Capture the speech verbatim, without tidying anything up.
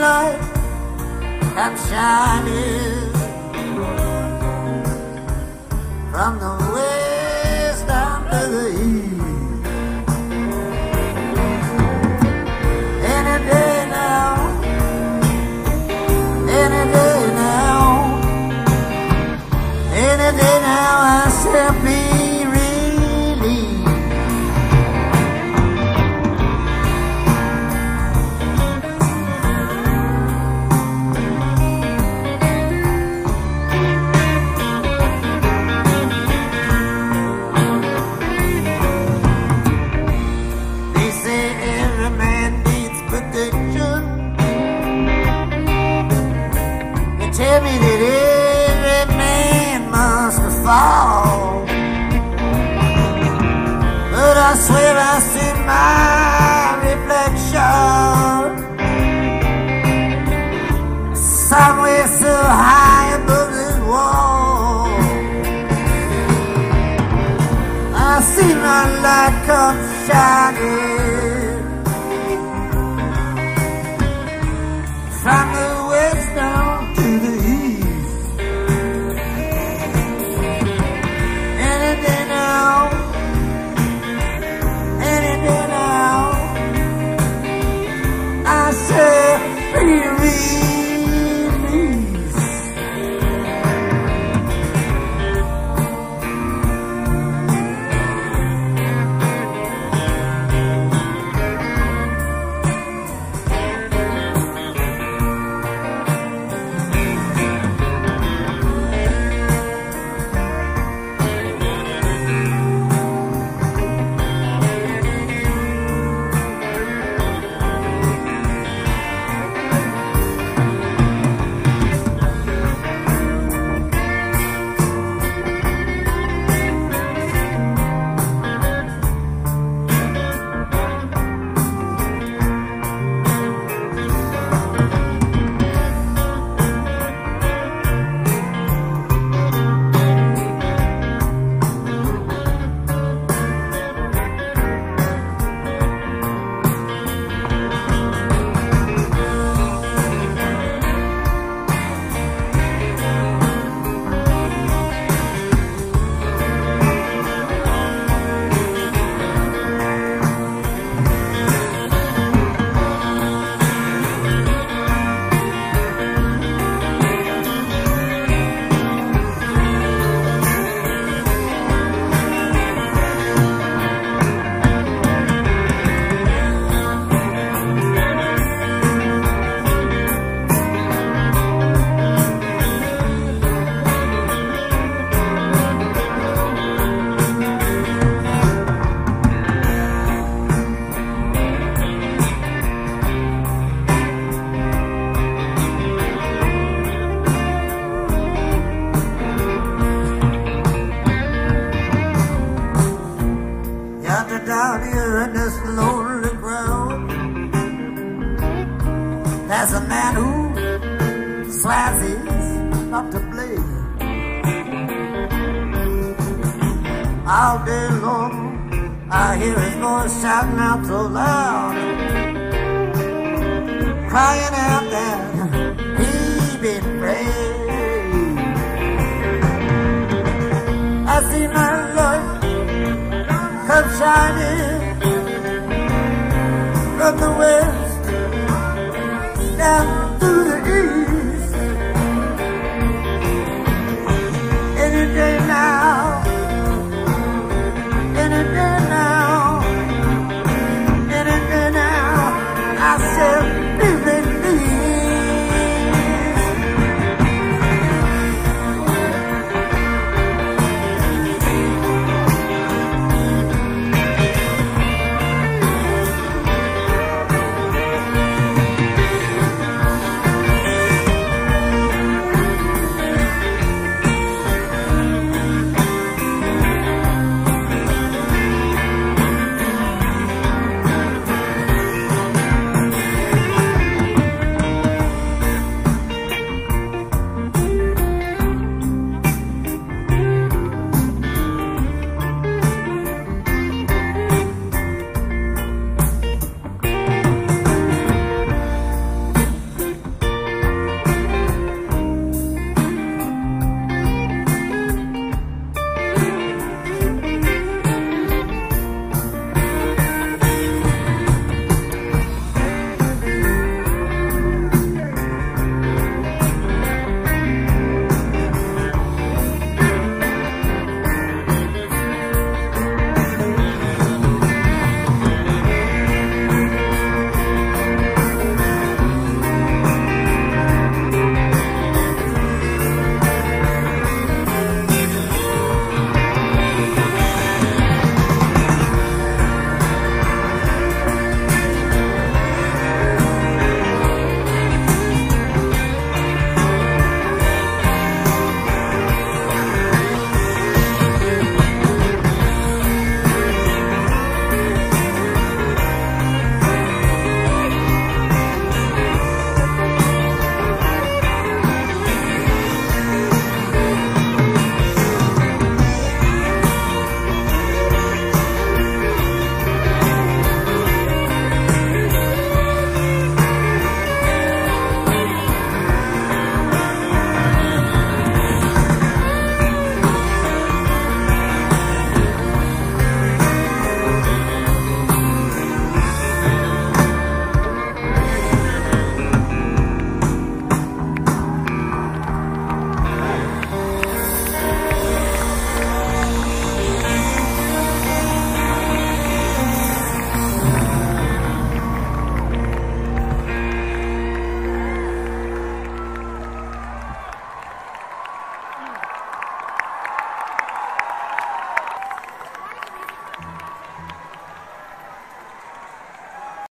light come shining from the west down to the east. Any day now, any day now, any day now I shall be tell me that every man must fall, but I swear I see my reflection somewhere so high above this wall. I see my light come shining from the west down to the east. Any day now, any day now, I shall be released. Down here in this lonely ground, there's a man who swears he's not to blame. All day long I hear his voice shouting out so loud, crying out that he been praying.